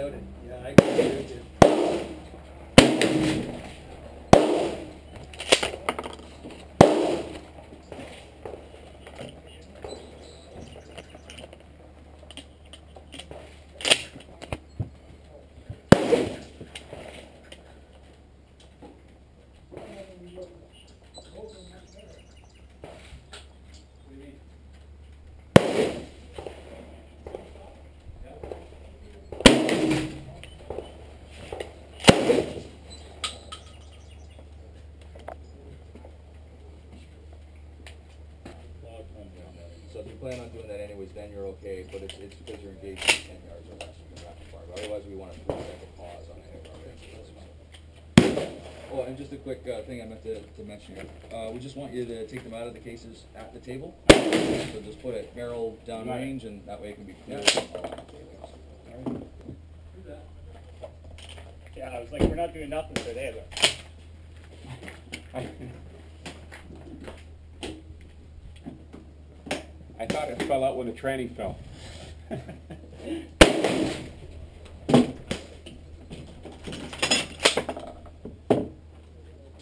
about it. Yeah, I agree with you. So if you plan on doing that anyways, then you're okay, but it's because you're engaged in 10 yards or less, you can wrap the bar. But otherwise, we want a 3-second pause on any of our races. Oh, and just a quick thing I meant to mention here. We just want you to take them out of the cases at the table. So just put it barrel downrange, and that way it can be clear. Yeah, I was like, we're not doing nothing today, but. I thought it fell out when the tranny fell.